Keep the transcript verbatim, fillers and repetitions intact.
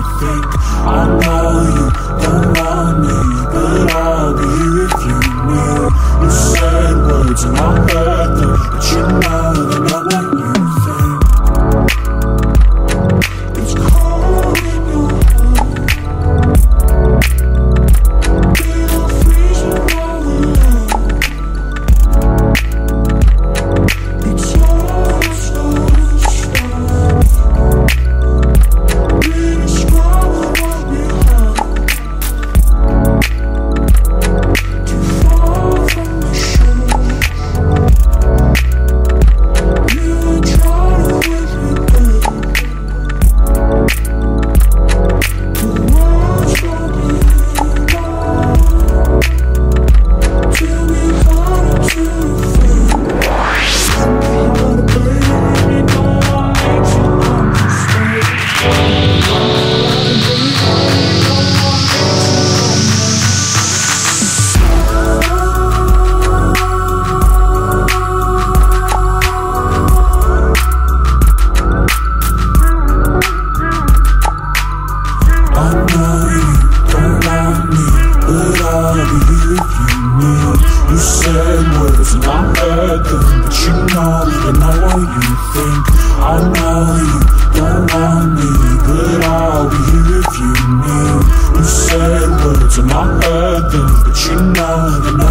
you think. I know you don't want me, but I'll be here if you need. You said words and I heard them, but you know they're not what you think. It's cold in your heart, being freezing all alone. It's all stars, stars, rediscover what we had. Too far from the shore, you were trying with me, babe. The world's broken down till we come to think. But baby, no one makes you understand. I know you don't want me, but I'll be here if you need. You said words and I heard them, but you know they're not what you think. I know you don't want me, but I'll be here if you need. You said words and I heard them, but you know they're not